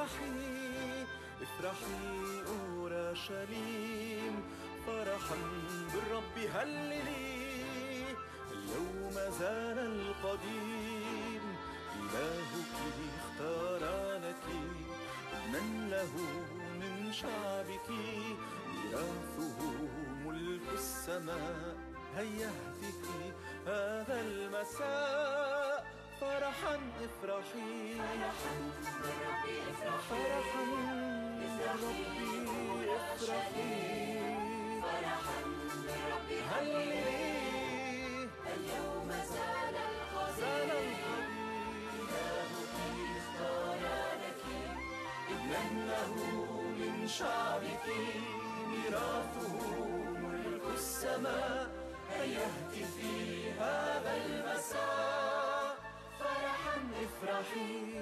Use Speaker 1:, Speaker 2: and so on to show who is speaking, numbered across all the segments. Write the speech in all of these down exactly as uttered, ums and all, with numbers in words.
Speaker 1: افرحي افرحي أورشليم، فرحا بالرب هللي. اليوم زال القديم، إلهك اختار لك ابنا له من شعبك، ميراثه ملك السماء. هيا اهتفي هذا المساء، فرحا افرحي
Speaker 2: فرحا بالرب افرحي،
Speaker 1: فرحا
Speaker 2: بالرب افرحي، فرحا بالرب هللي. اليوم زال القديم، إلهك اختار لك ابنا له من شعبك، ميراثه ملك السماء. هيا اهتفي هذا المساء، فرحا افرحي.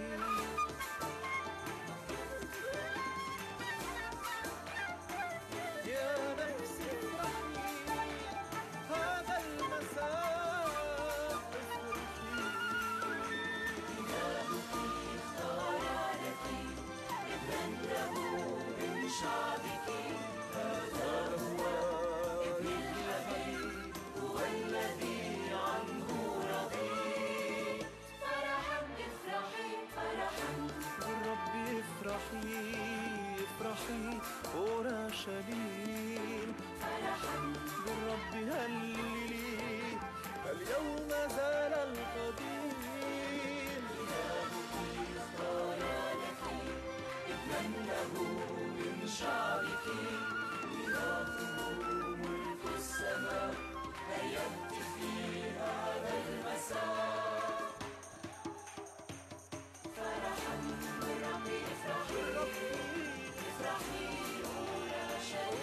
Speaker 1: يا نفسي افرحي هذا المساء، افرحي.
Speaker 2: إلهك اختار لك ابنا له من شعبك، هذا هو ابن الحبيب، هو الذي عنه رضيت. فرحا افرحي، فرحا
Speaker 1: بالرب افرحي افرحي أورشليم،
Speaker 2: فرحا
Speaker 1: بالرب هللي. اليوم زال القديم،
Speaker 2: إلهك اختار لك ابنا له من شعبك، ميراثه ملك السماء. هيا اهتفي هذا المساء، فرحا بالرب افرحي، افرحي أورشليم.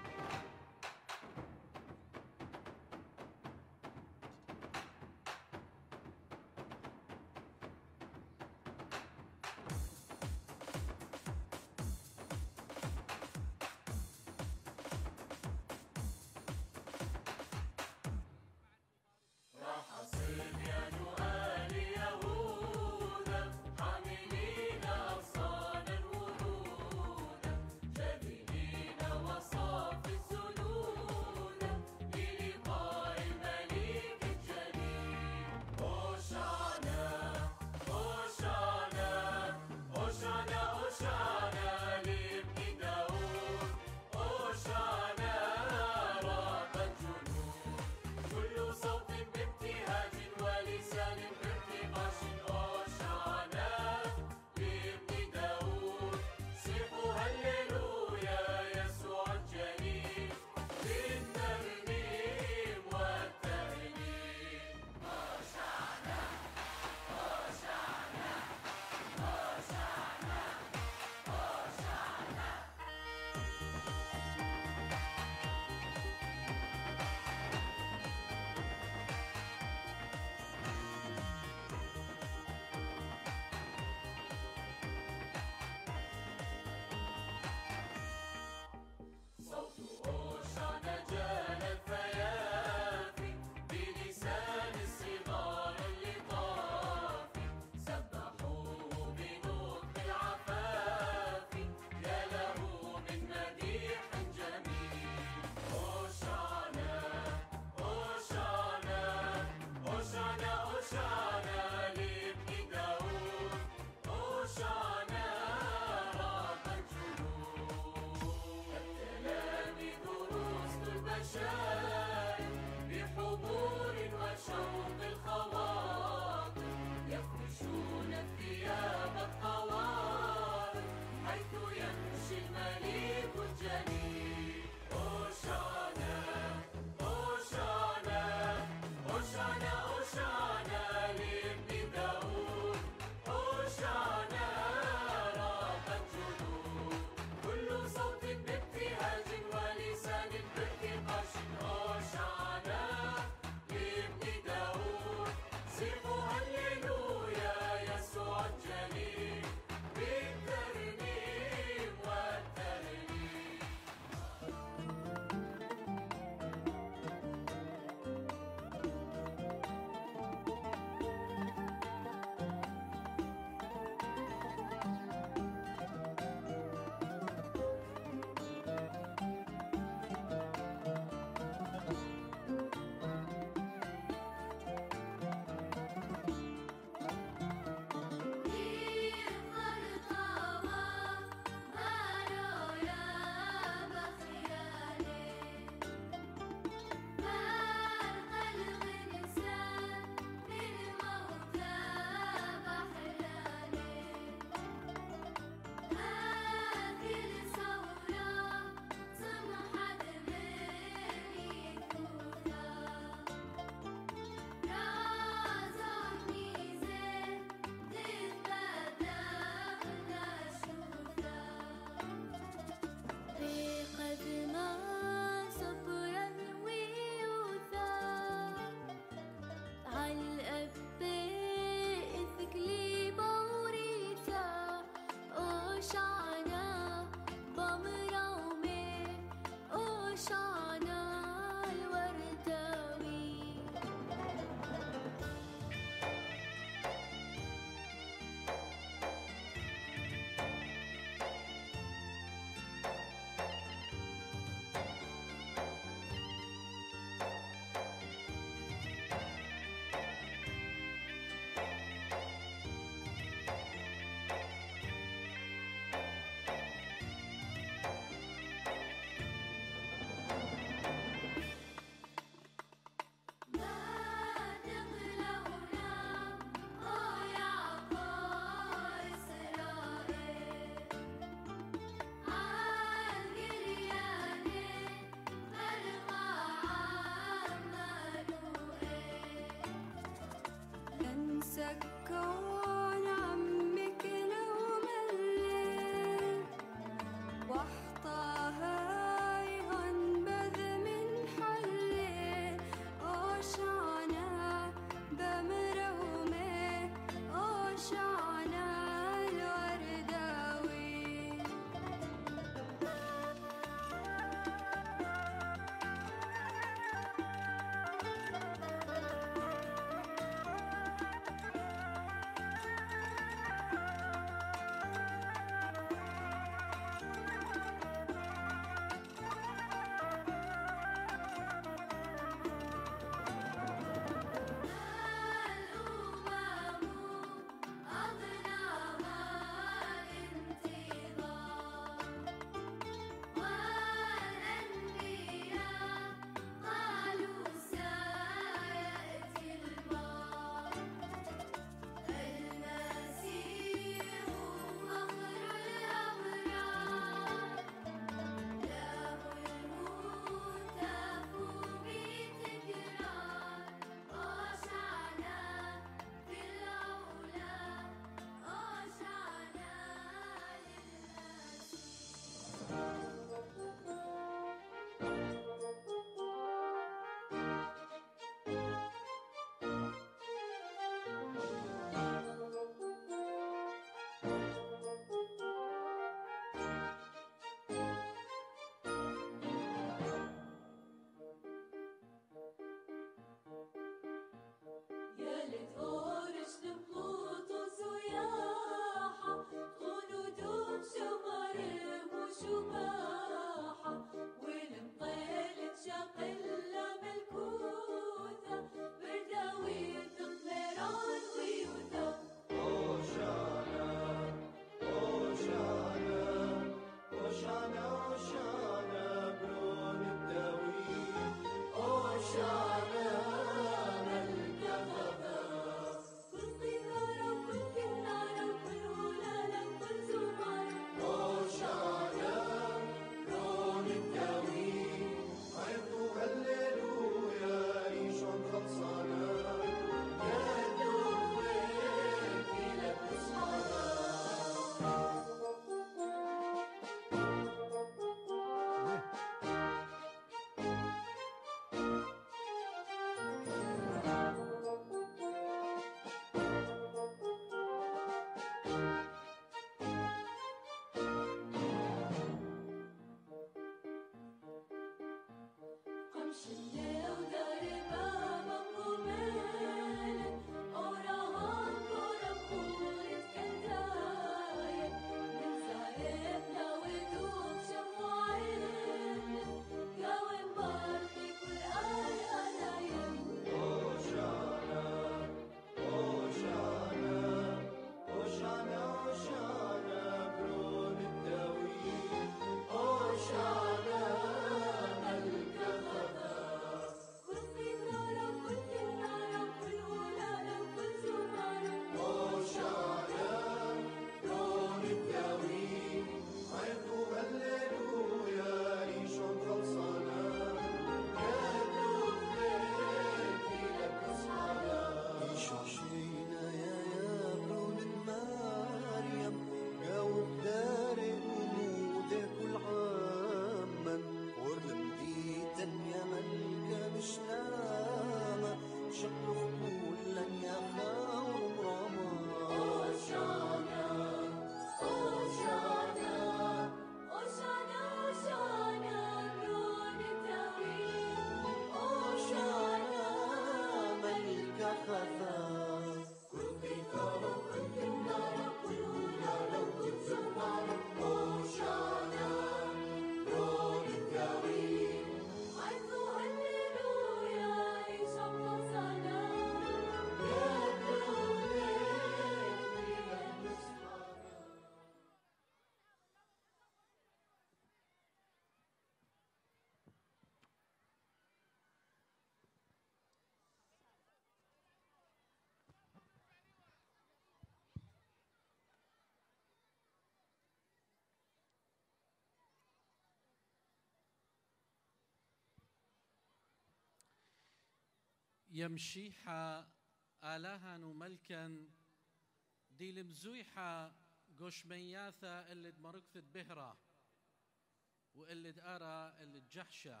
Speaker 3: يمشيحا آلهن وملكن دي المزويحة قوش مياثة اللي دمركثت بهرة واللي دارا اللي تجحشة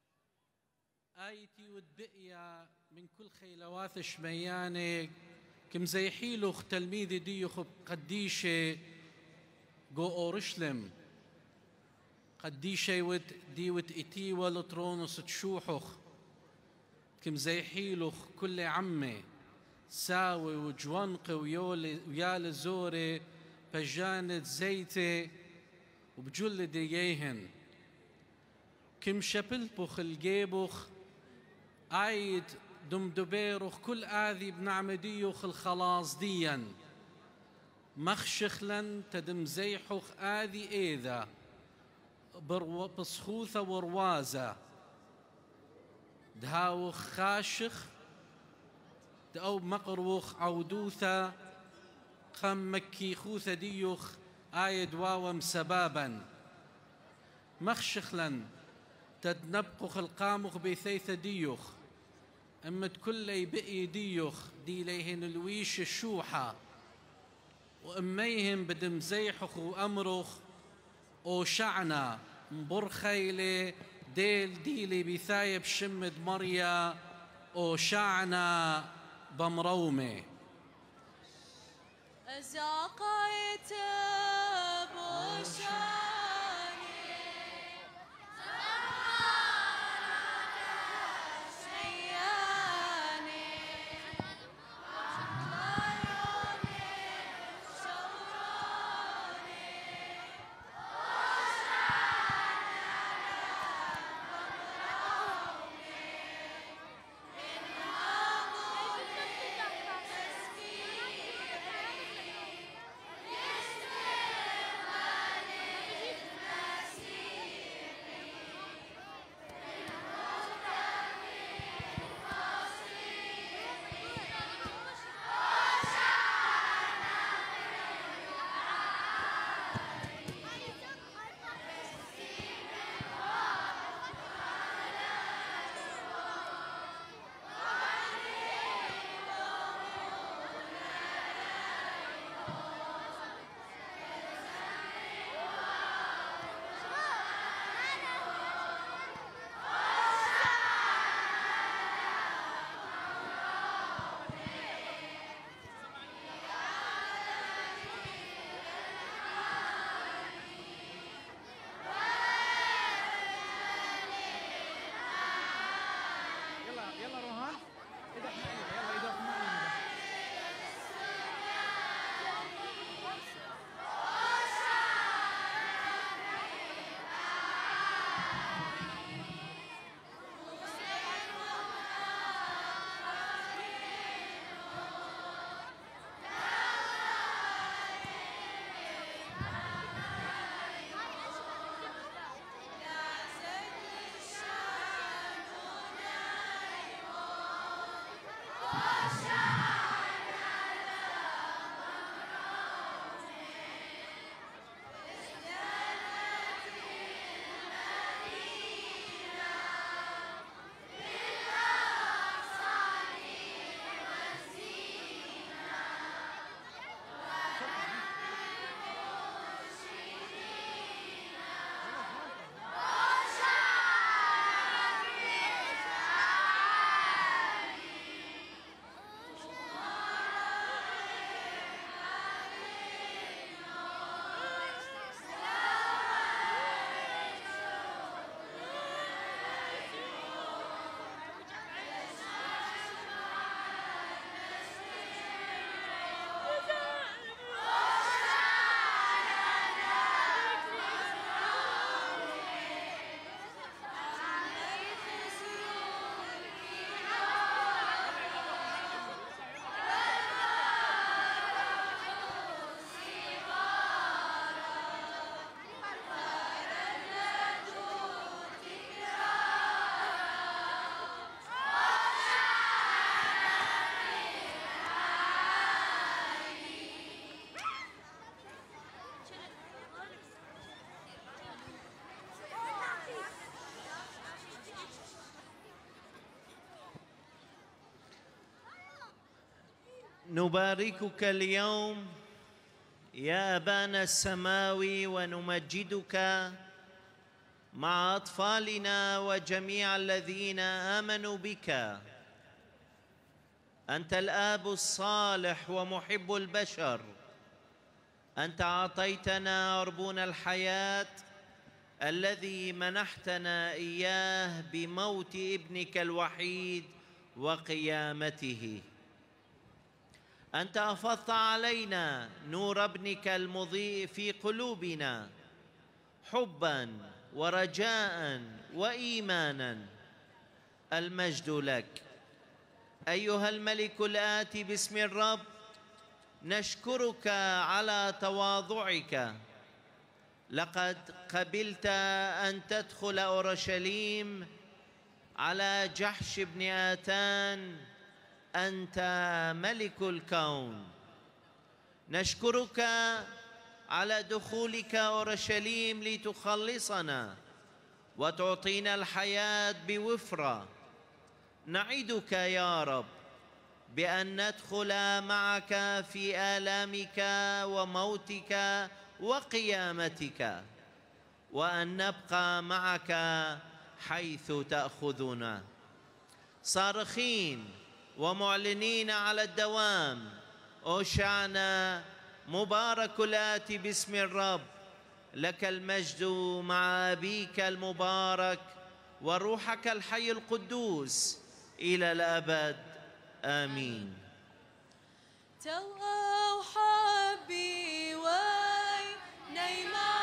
Speaker 3: آيتي ودبئية من كل خيلواث شميانك كم زي حيلوخ تلميذي ديوخ قديشة جو أورشلم قديشة ود ديوت إتي والترونس تشوحوخ كم زي حيلوخ كل عمي ساوي وجوانق ويال زوري بجانت زيتي وبجل ديجيهن كم شبلبوخ الجيبوخ عيد دمدبيروخ كل آذي بنعمديوخ الخلاص ديا مخشخلن تدم زيحوخ آذي إيذا بصخوثة وروازة دهاوخ خاشخ دأو مقروخ عودوثة خم مكي خوثة ديوخ آيد واوم سبابا مخشخلن تدنبقخ القامخ بثيث ديوخ أمت كل بئي ديوخ دي ليهن الويش الشوحة وأميهم بدم زيحخ وأمرخ أو شعنا مبرخيلي ديل ديلي بثايب شمد مريا أو شعنا بمرومي
Speaker 4: أزاقيت بوشاني
Speaker 5: نباركك اليوم يا أبانا السماوي ونمجدك مع أطفالنا وجميع الذين آمنوا بك. أنت الآب الصالح ومحب البشر. أنت أعطيتنا عربون الحياة الذي منحتنا إياه بموت ابنك الوحيد وقيامته. أنت أفضت علينا نور ابنك المضيء في قلوبنا حباً ورجاءً وإيماناً. المجد لك أيها الملك الآتي باسم الرب. نشكرك على تواضعك. لقد قبلت أن تدخل أورشليم على جحش بن آتان. أنت ملك الكون. نشكرك على دخولك أورشليم لتخلصنا وتعطينا الحياة بوفرة. نعدك يا رب بأن ندخل معك في آلامك وموتك وقيامتك، وأن نبقى معك حيث تأخذنا، صارخين ومعلنين على الدوام: أوشعنا مبارك الآتي باسم الرب، لك المجد مع أبيك المبارك وروحك الحي القدوس إلى الأبد. آمين.
Speaker 4: توأو حبي وي نيمة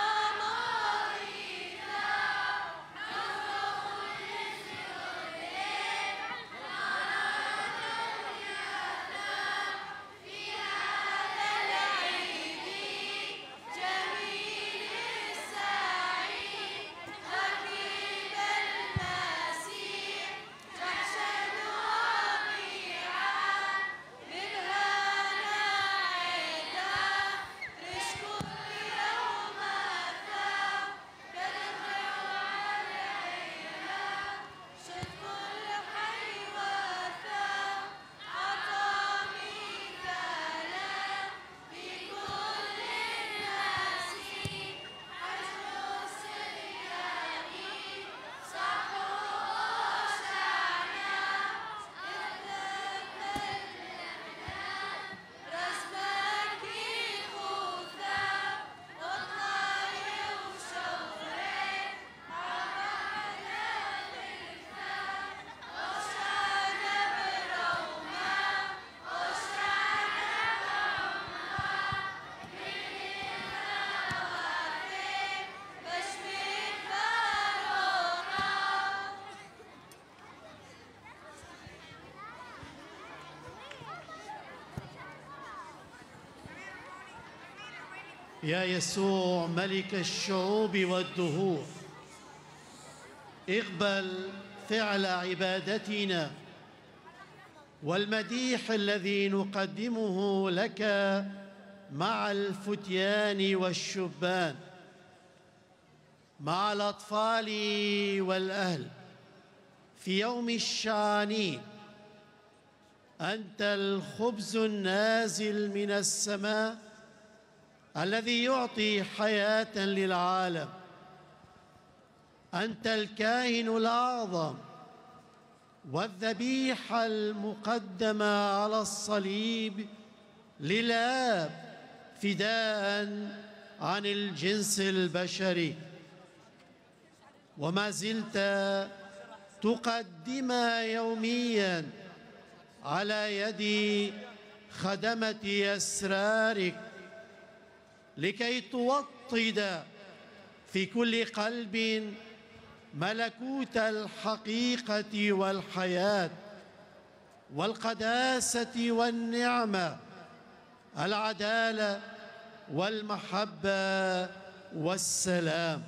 Speaker 6: يا يسوع ملك الشعوب والدهور، اقبل فعل عبادتنا والمديح الذي نقدمه لك مع الفتيان والشبان، مع الأطفال والأهل في يوم الشعانين. أنت الخبز النازل من السماء الذي يعطي حياة للعالم. أنت الكاهن الأعظم والذبيحة المقدمة على الصليب للآب فداء عن الجنس البشري، وما زلت تقدمها يومياً على يد خدمة أسرارك لكي توطد في كل قلب ملكوت الحقيقة والحياة والقداسة والنعمة، العدالة والمحبة والسلام.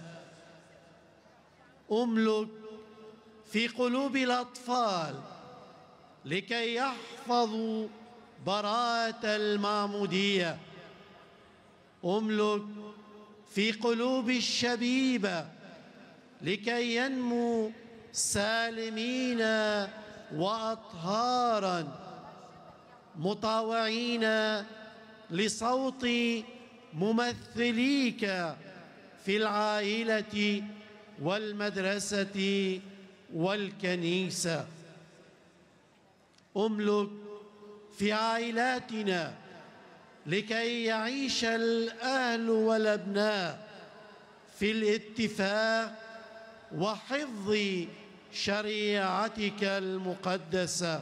Speaker 6: أملك في قلوب الأطفال لكي يحفظوا براءة المعمودية. أملك في قلوب الشبيبة لكي ينمو سالمين وأطهاراً. مطاوعين لصوت ممثليك في العائلة والمدرسة والكنيسة. املك في عائلاتنا لكي يعيش الأهل والأبناء في الاتفاق وحفظ شريعتك المقدسة.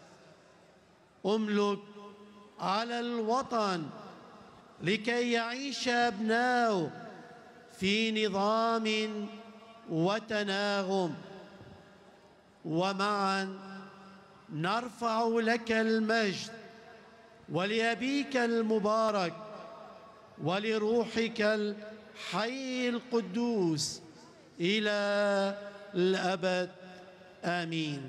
Speaker 6: املك على الوطن لكي يعيش أبناؤه في نظام وتناغم، ومعا نرفع لك المجد ولأبيك المبارك ولروحك الحي القدوس إلى الأبد. آمين.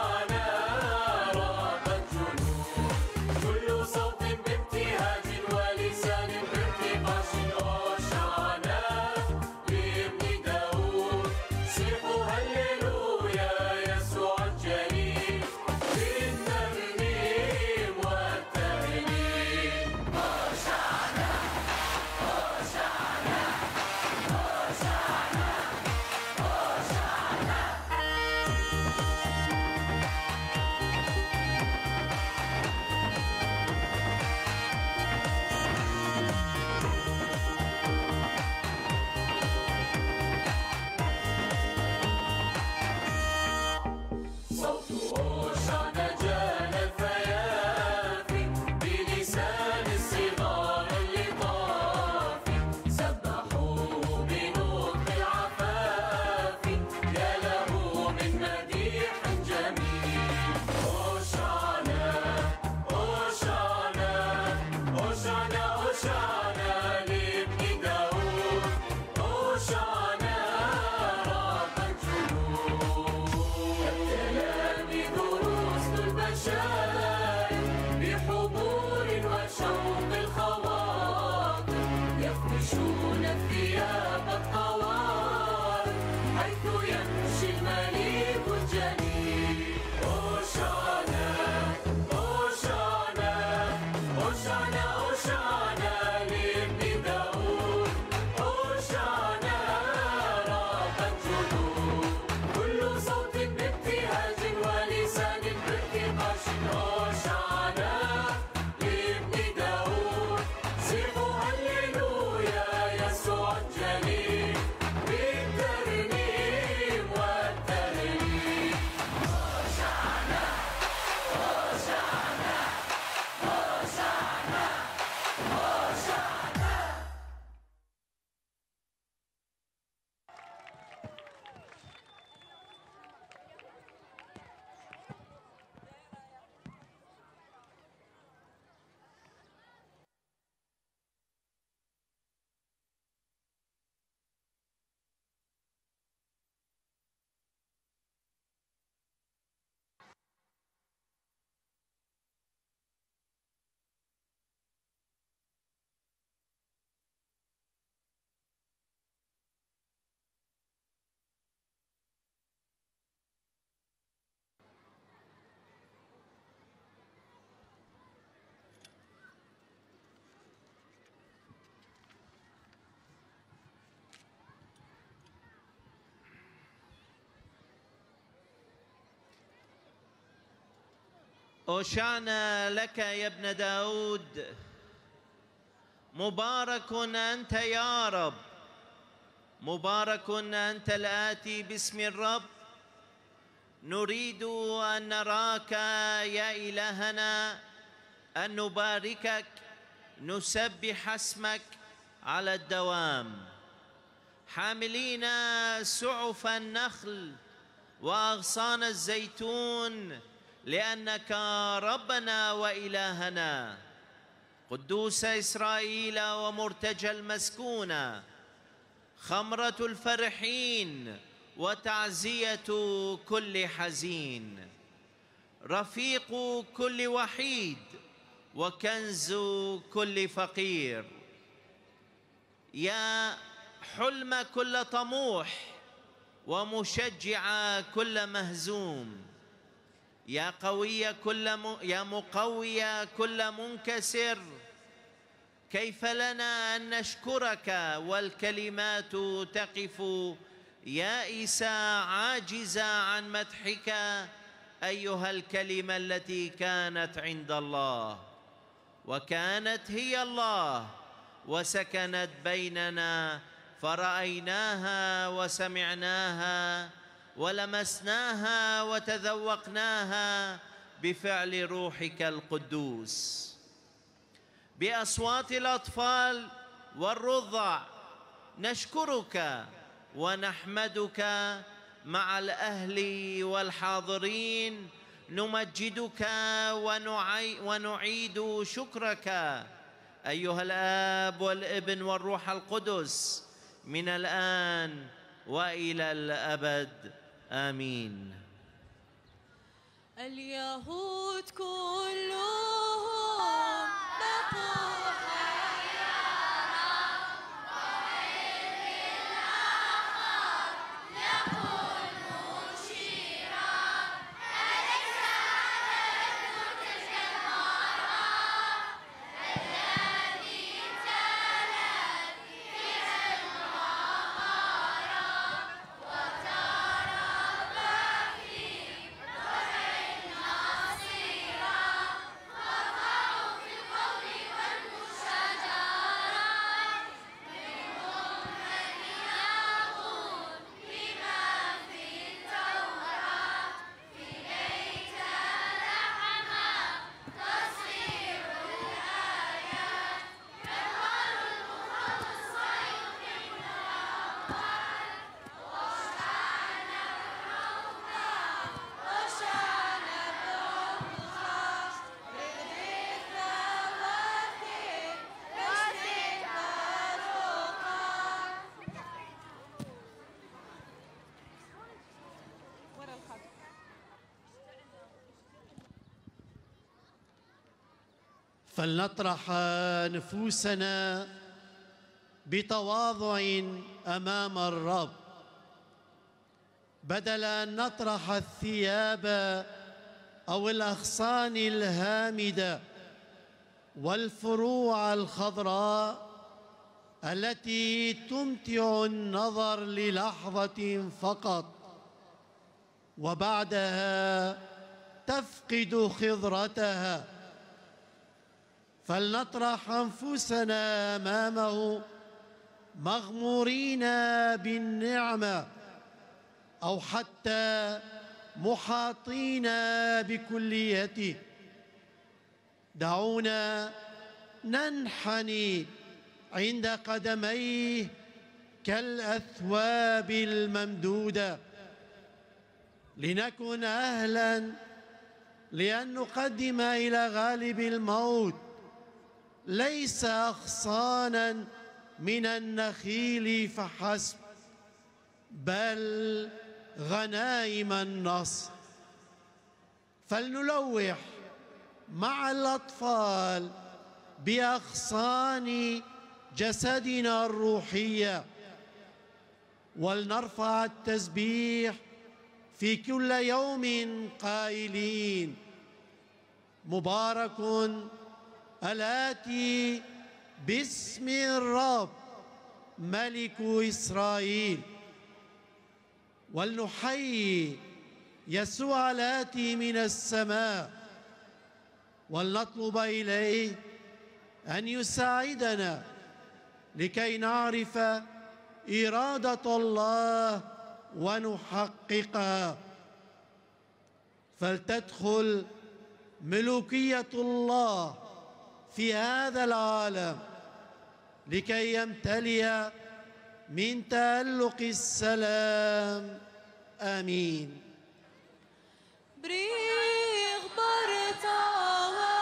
Speaker 2: كل صوت بابتهاج
Speaker 5: أوشعنا لك يا ابن داود، مبارك أنت يا رب، مبارك أنت الآتي باسم الرب. نريد أن نراك يا إلهنا، أن نباركك، نسبح اسمك على الدوام، حاملين سعف النخل وأغصان الزيتون، لأنك ربنا وإلهنا، قدوس إسرائيل ومرتجى المسكونة، خمرة الفرحين وتعزية كل حزين، رفيق كل وحيد وكنز كل فقير، يا حلم كل طموح ومشجع كل مهزوم، يا قوي كل م... يا مقوي كل منكسر. كيف لنا أن نشكرك والكلمات تقف يائسة عاجزة عن مدحك أيها الكلمة التي كانت عند الله وكانت هي الله وسكنت بيننا، فرأيناها وسمعناها ولمسناها وتذوقناها بفعل روحك القدوس. بأصوات الأطفال والرضع نشكرك ونحمدك مع الأهل والحاضرين، نمجدك ونعي ونعيد شكرك أيها الآب والابن والروح القدس، من الآن وإلى الأبد آمين.
Speaker 4: اليهود كلهم بقوا
Speaker 6: فلنطرح نفوسنا بتواضع أمام الرب، بدل أن نطرح الثياب أو الأغصان الهامدة والفروع الخضراء التي تمتع النظر للحظة فقط وبعدها تفقد خضرتها. فلنطرح أنفسنا أمامه مغمورين بالنعمة، أو حتى محاطين بكليته. دعونا ننحني عند قدميه كالأثواب الممدودة، لنكن أهلاً لأن نقدم إلى غالب الموت ليس أغصاناً من النخيل فحسب، بل غنائم النصر. فلنلوح مع الأطفال بأغصان جسدنا الروحية، ولنرفع التسبيح في كل يوم قائلين: مبارك الآتي باسم الرب ملك إسرائيل. ولنحيي يسوع الآتي من السماء ولنطلب إليه أن يساعدنا لكي نعرف إرادة الله ونحققها. فلتدخل ملوكية الله في هذا العالم لكي يمتلئ من تألق السلام. آمين.
Speaker 4: بريغ برتاوى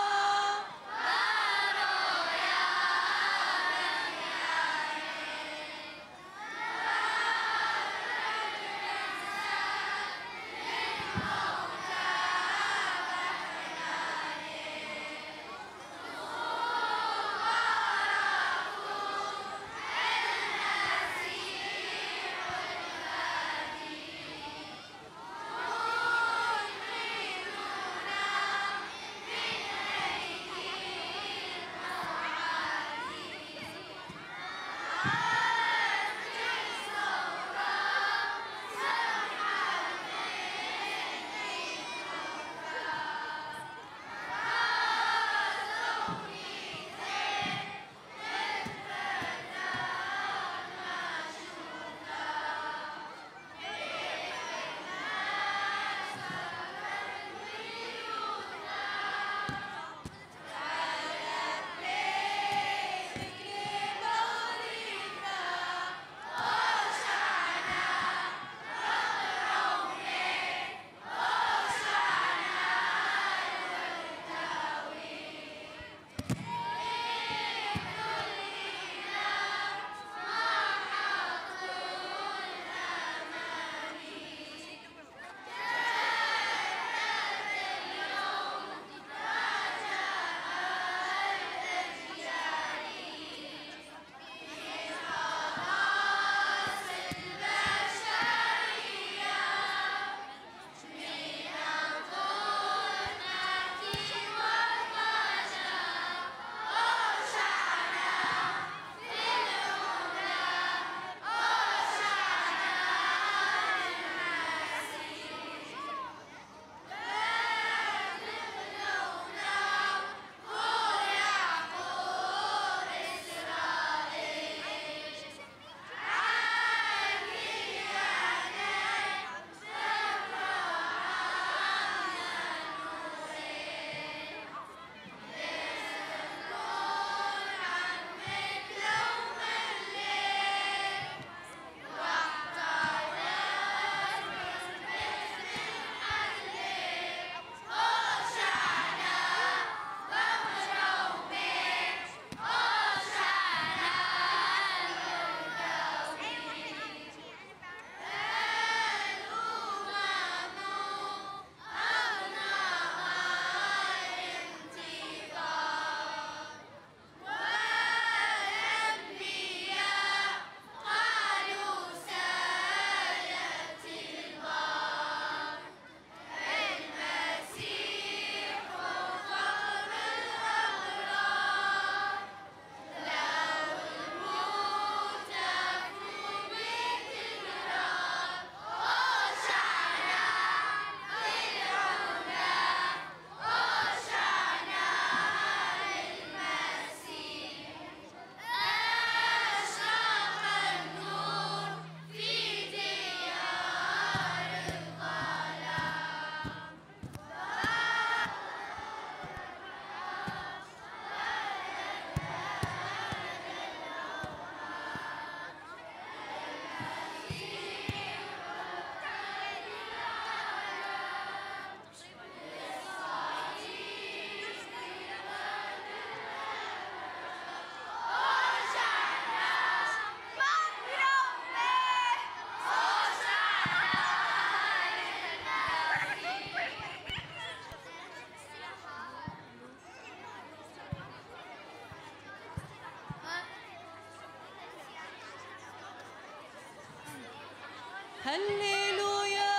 Speaker 4: هللويا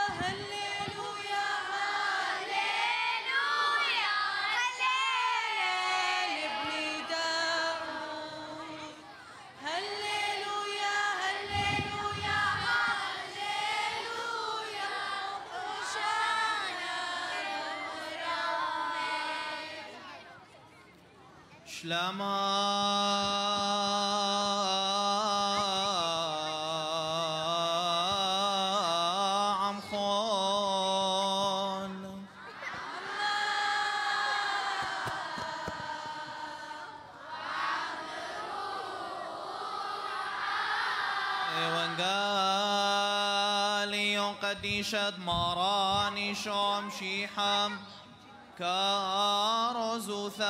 Speaker 4: هللويا هللويا هللويا لابن داود هللويا هللويا هللويا هوشعنا
Speaker 5: شلما عم خون وانقالي قديشت مراني شوم شيحم كارز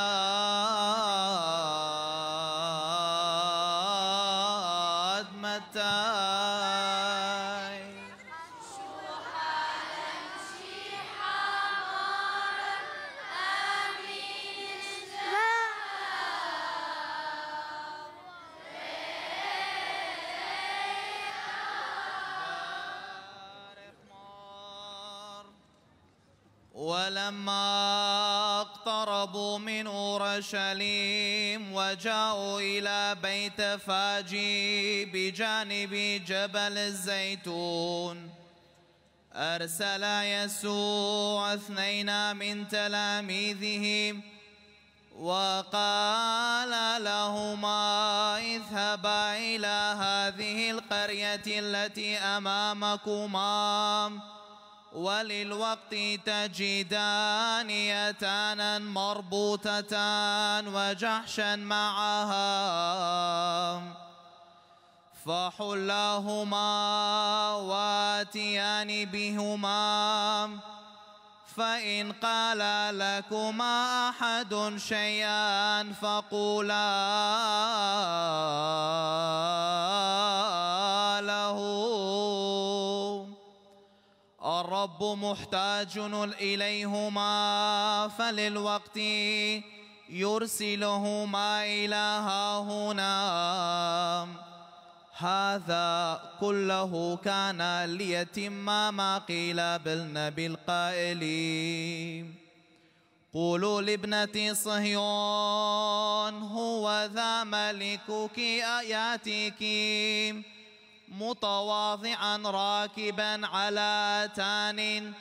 Speaker 5: ثاد متاي ولما اقتربوا من أورشليم وجاءوا إلى بيت فاجي بجانب جبل الزيتون أرسل يسوع اثنين من تلاميذه وقال لهما اذهبا إلى هذه القرية التي أمامكما وللوقت تجدان يتانا مربوطتان وجحشا معها فحلاهما واتيان بهما فإن قال لكما أحد شيئا فقولا له الرب محتاج إليهما فللوقت يرسلهما إلى هاهنا هذا كله كان ليتم ما قيل بالنبي القائل قولوا لابنة صهيون هو ذا ملكك يأتيك متواضعا راكبا على آتان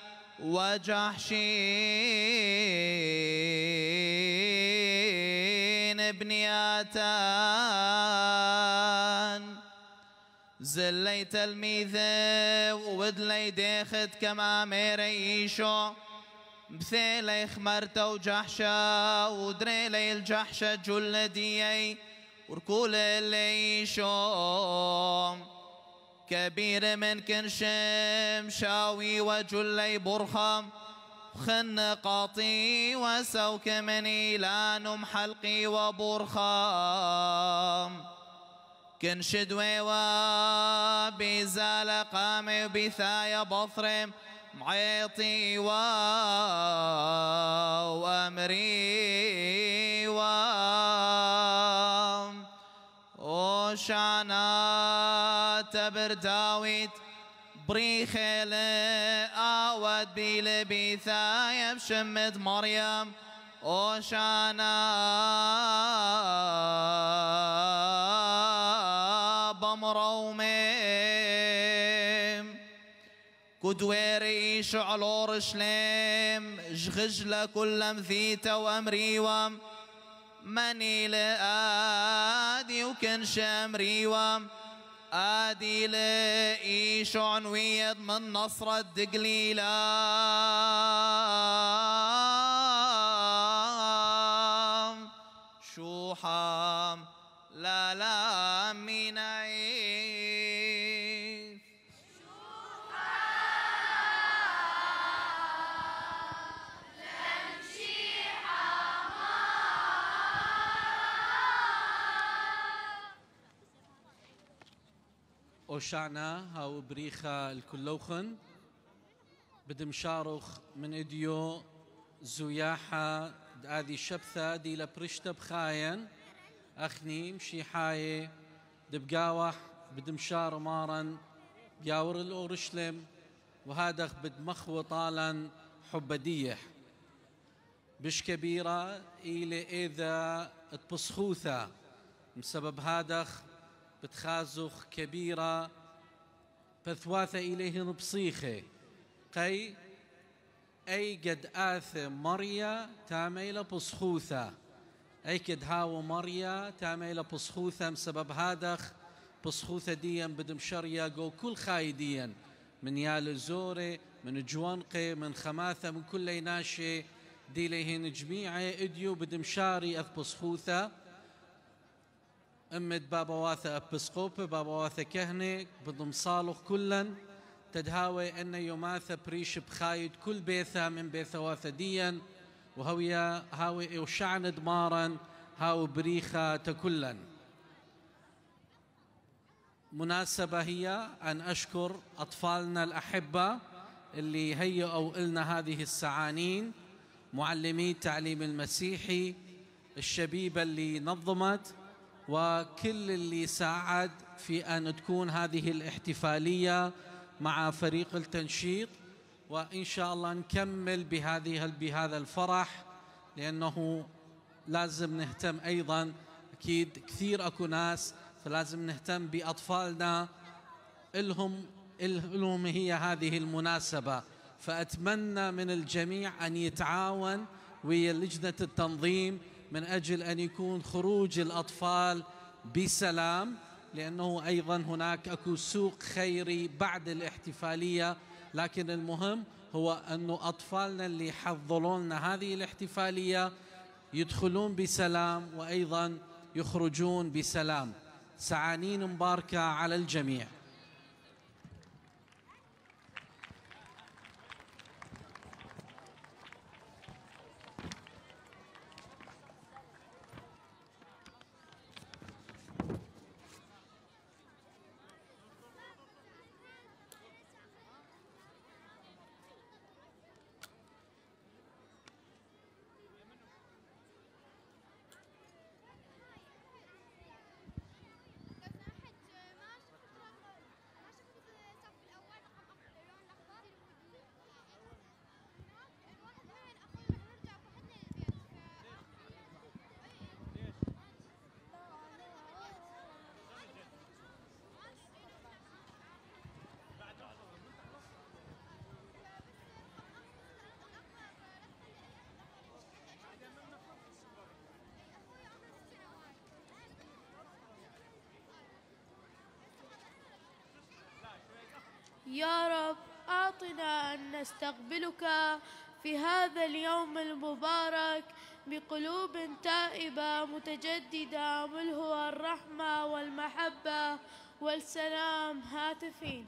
Speaker 5: وجحشين ابن آتان زلي تلميذه ودلي ديخت كما ميريشو بثيلي خمرته وجحشة ودريلي الجحشة جلديي وركول اللي شو كبير من كنشم شاوي وجلي برخم خن قاطي وسوك من إيلان حلقي وبرخم كنشدوي وبزال قامي وبثايا بصرم معيطي وأمري وام وشانا تبر داويد بريخل آود بيل بثايا بشمد مريم وشانا بمرومي كدويري شعلور شليم جغجل كل مثيته وامريوم مني لآدي وكن شامريوم آدي لإيش عنويد من نصر الدقليلة شوحام لا لا ميناي
Speaker 3: أوشعنا هاو بريخا الكلوخن بدم شاروخ من إديو زوياحة هذه شبثة دي لبرشتة بخاين أخني مشي حاية دبقاوح بدم شار مارن بياور الأورشلم وهذا بدمخو طالا حبديح بش كبيرة إلى إذا تبصخوثة بسبب هذا بتخازخ كبيرة بثواثة إليه بصيخة قي أي قد آث مريا تاميل بصخوثة أيكد هاو مريا تعمل بصخوثة بسبب هادخ بصخوثة ديا بدمشريا جو كل خايديا من يال الزوري من جوانقي من خماثة من كل ناشي دي لهن جميعة اديو بدمشاري أث بصخوثة أمد بابا واثة أبسقوبة بابا واثة كهنة بضم صالح كلا تدهاوي أن يماثة بريش بخايد كل بيثة من بيثة واثة ديا وهويا هاوي وشعن دمارا هاو بريخة كلا. مناسبة هي أن أشكر أطفالنا الأحبة اللي هيئوا لنا هذه السعانين، معلمي التعليم المسيحي، الشبيبة اللي نظمت، وكل اللي ساعد في أن تكون هذه الاحتفالية مع فريق التنشيط. وإن شاء الله نكمل بهذه بهذا الفرح، لأنه لازم نهتم أيضا، أكيد كثير أكو ناس، فلازم نهتم بأطفالنا إلهم إلهم هي هذه المناسبة. فأتمنى من الجميع أن يتعاون ويا لجنة التنظيم من أجل أن يكون خروج الأطفال بسلام، لأنه أيضا هناك أكو سوق خيري بعد الاحتفالية. لكن المهم هو أن أطفالنا اللي يحضروا لنا هذه الاحتفالية يدخلون بسلام وأيضا يخرجون بسلام. سعانين مباركة على الجميع.
Speaker 7: يا رب أعطنا أن نستقبلك في هذا اليوم المبارك بقلوب تائبة متجددة ملهوة الرحمة والمحبة والسلام هاتفين.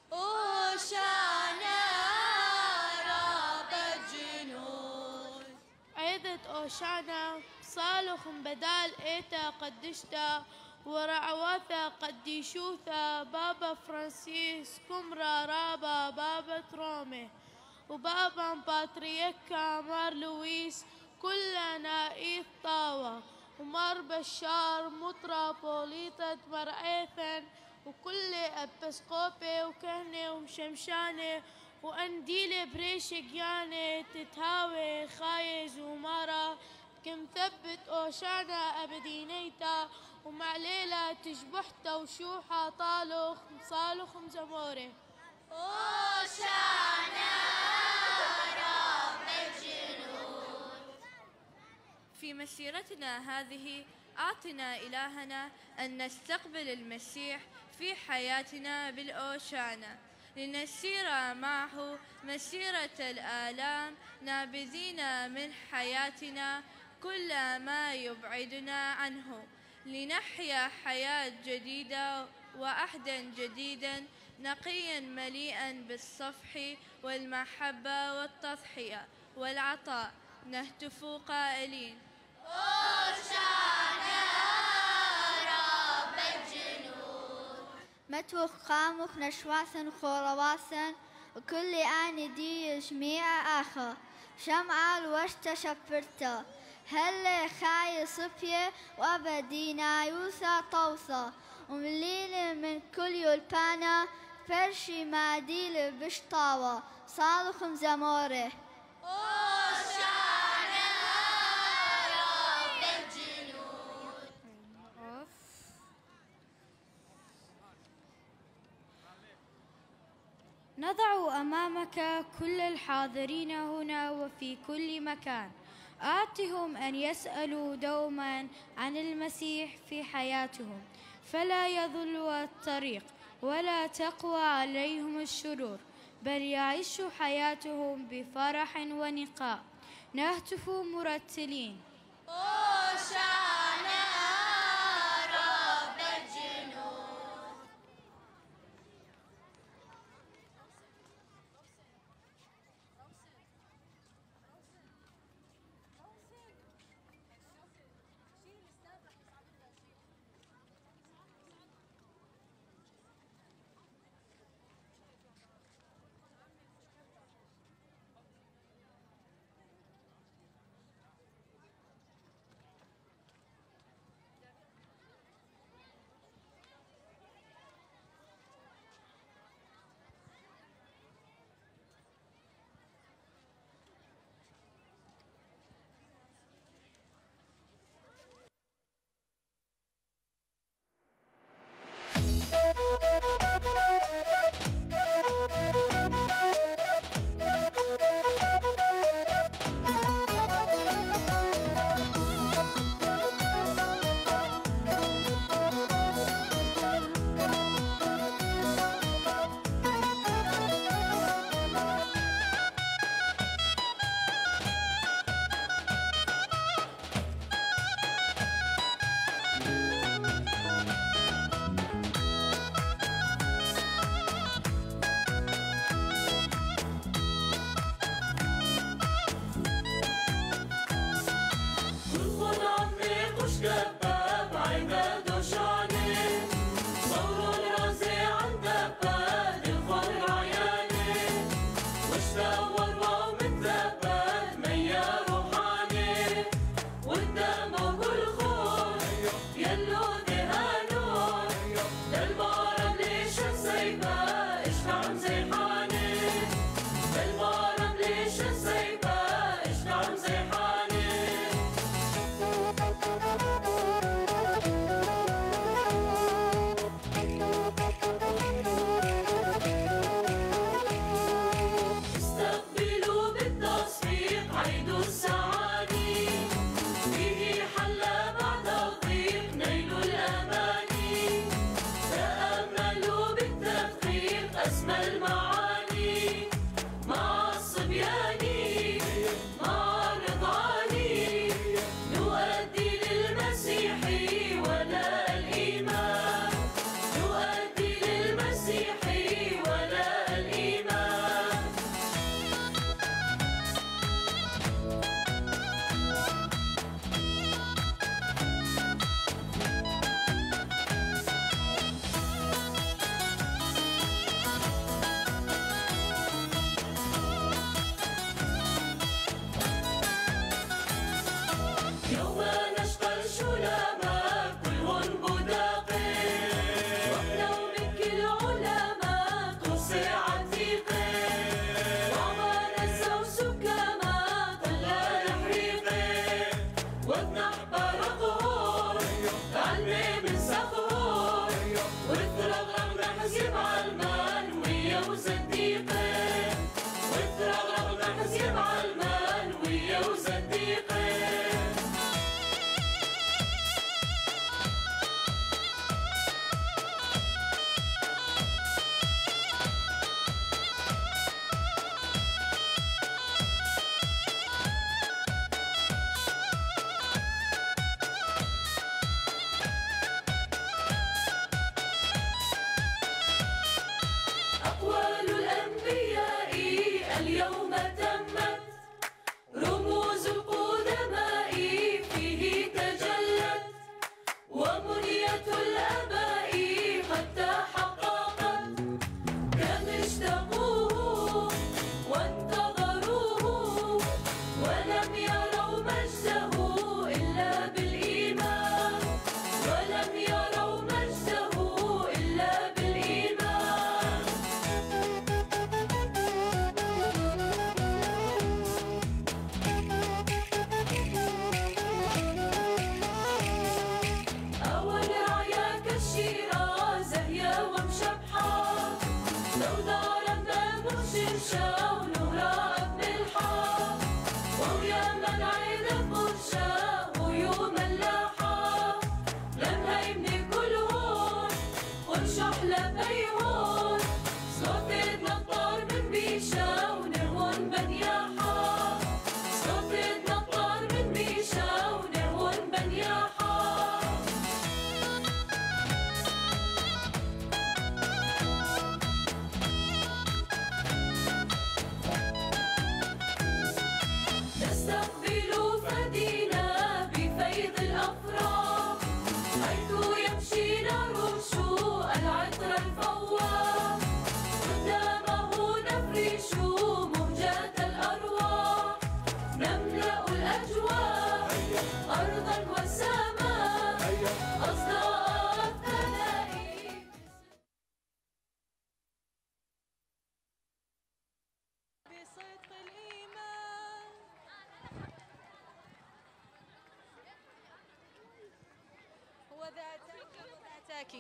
Speaker 4: أوشعنا رب الجنود.
Speaker 7: عيدة أوشعنا صالح بدال إيتا قدشتا ورعواثا قديشوثا بابا فرانسيس كمرا رابا بابا ترومي وبابا باتريكا مار لويس كل نائث طاوة ومار بشار مطرة بوليطة مرعيثن وكل أبسقوبي وكهنة ومشمشانة وأنديلة بريشقيانة تتهاوي خايز ومارا كم ثبت أوشانا أبدينيتا ومعليلة تشبحتا وشوحة طالخ صالخ مزموري.
Speaker 4: أوشانا رب الجنود.
Speaker 8: في مسيرتنا هذه أعطنا إلهنا أن نستقبل المسيح في حياتنا بالأوشانا لنسير معه مسيرة الآلام نابذين من حياتنا كل ما يبعدنا عنه لنحيا حياة جديدة وعهدا جديدا نقيا مليئا بالصفح والمحبة والتضحية والعطاء نهتف قائلين
Speaker 4: أوشعنا رب الجنود.
Speaker 9: متوخ قاموخ نشواسن خورواسن وكل آن دي جميع آخر شمعة الوشت شبرتا هل خاي صفية وأبدينا يوسى طوسة ومليل من كل يلبانا فرشي ماديل بشطاوة صالح زموره.
Speaker 4: أوشعنا رب الجنود.
Speaker 7: نضع أمامك كل الحاضرين هنا وفي كل مكان
Speaker 10: آتهم أن يسألوا دوما عن المسيح في حياتهم فلا يضلوا الطريق ولا تقوى عليهم الشرور، بل يعيشوا حياتهم بفرح ونقاء. نهتف مرتلين:
Speaker 4: هوشعنا رب الجنود.
Speaker 2: شاو نورا بالحار ويا من عيد
Speaker 11: وملاحة لمها من كل هون ونشحلة بيهون صوت نطار من بيشا ونهون بنياحة صوت نطار من بيشا ونهون بنياحة نستقبل فدينا بفيض الأفراح حيث يمشينا رمش العطر الفواح قدامه نفرش مهجة الأرواح نملأ الأجواء أرضا وسماء أصداء الثنائي بصدق الإيمان هو ذا أتاك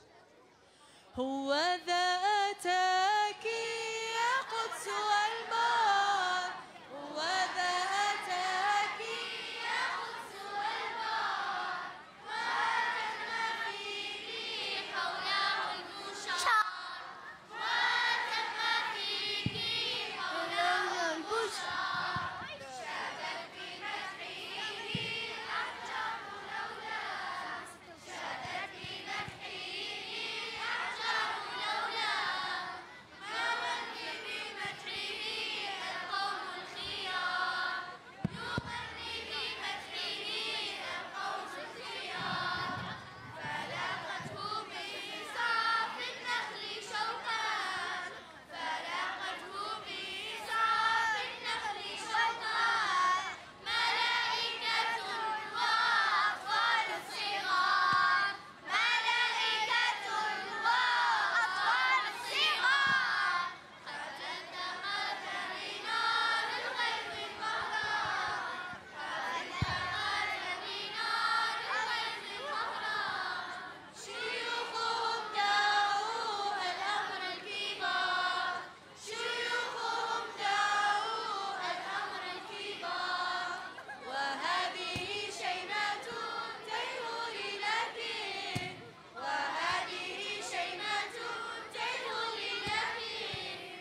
Speaker 11: هو ذا أتاك يا قدس والبار هو ذا أتاك يا قدس والبار وتم فيك حوله البشار وتم فيك حوله البشار شادت بمدحه الأحجار لولا شادت بمدحه الأحجار لولا ما ولي بمدحه القوم الخيار يغني بمدحه القوم الخيار فلاقته بإسعاف النخل شوقات فلاقته بإسعاف النخل شوقات ملائكة وأطفال الصغار ملائكة وأطفال الصغار قد التقت بنار الغيب القهار قد التقت بنار الغيب القهار شيوخهم داعوا الأمر الكبار شيوخهم داعوا الأمر الكبار وهذه شيمة تيهور لكن وهذه شيمة تيهور لكن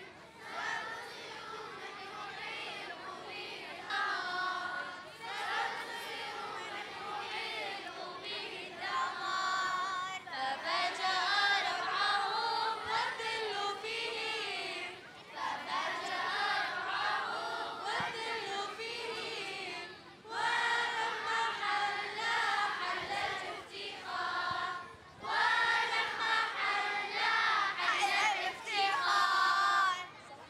Speaker 11: ففجأ روعهم والذل فيهم ففجأ روعهم والذل فيهم ولما حل حل الافتخار ولما حل حل الافتخار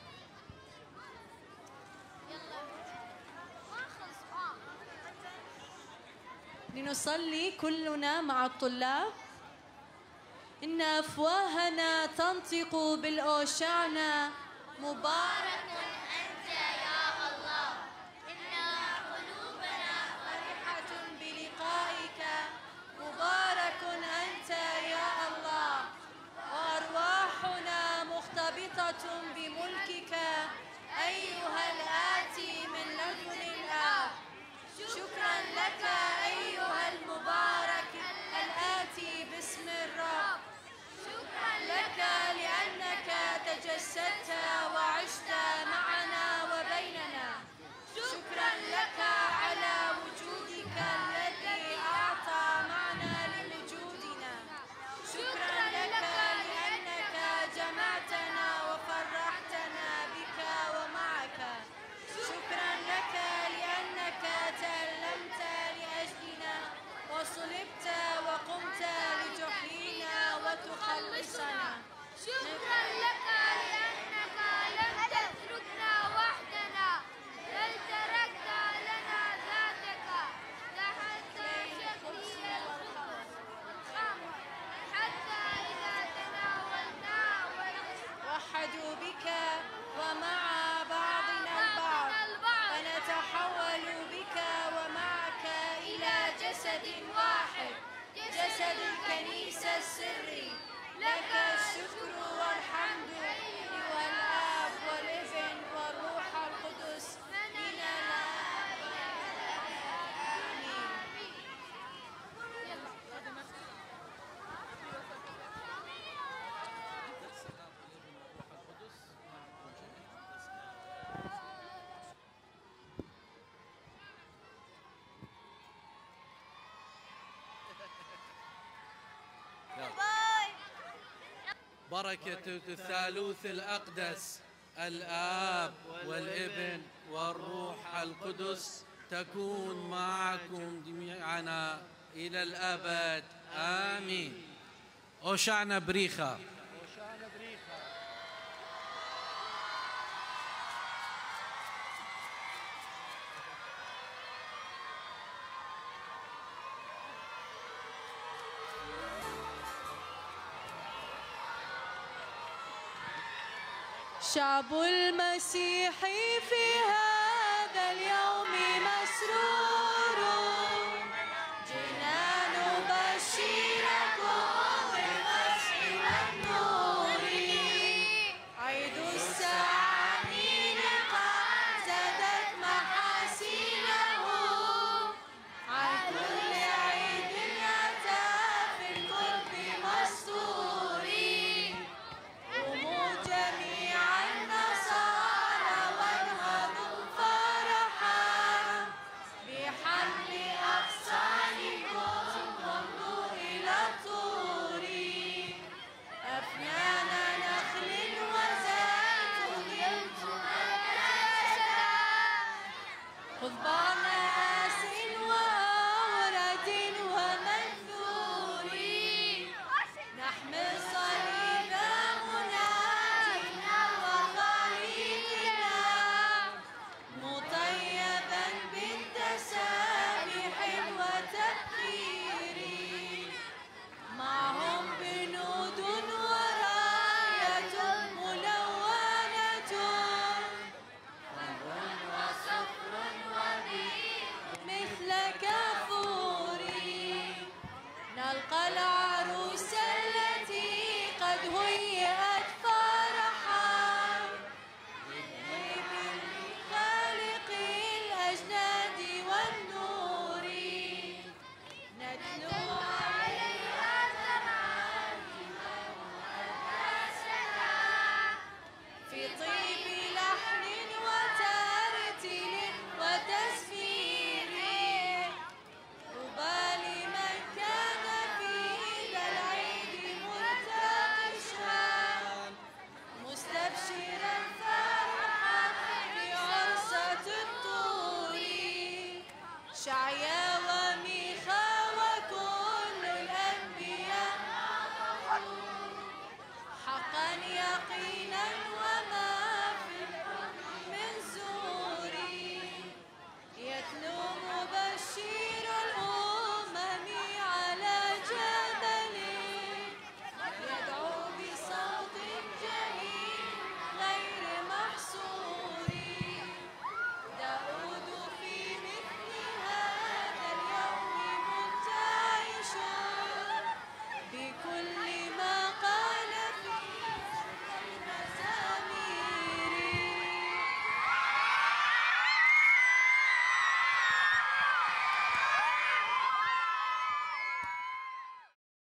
Speaker 11: لنصلي كلنا مع الطلاب إن أفواهنا تنطق بالأوشعنا مبارك أنت يا الله إن قلوبنا فرحة بلقائك مبارك أنت يا الله وأرواحنا مختبطة بملكك أيها الآتي من لدن الآب شكرا لك أيها المبارك الآتي باسم الرب شكرا لك لأنك تجسدت وعشت معنا وبيننا شكرا لك على وجودك الذي أعطى معنى لوجودنا شكرا لك لأنك جمعتنا وفرحتنا بك ومعك شكرا لك لأنك تألمت لأجلنا وصلبت وقمت لتحيينا وتخلصنا شكرا لك لأنك لم تتركنا وحدنا بل تركت لنا ذاتك تحت شكل الخبز والخمر حتى إذا تناولنا وحدوا بك ومع بعضنا البعض ونتحول بك ومعك إلى جسد واحد جسد الكنيسة السري لك الشكر والحمد أيها الآب والابن والروح القدس من الآب آمين
Speaker 3: وبركة الثالوث الأقدس الآب والابن والروح القدس تكون معكم جميعنا إلى الأبد آمين. أوشعنا بريخة.
Speaker 11: شعب المسيح في هذا اليوم مسرور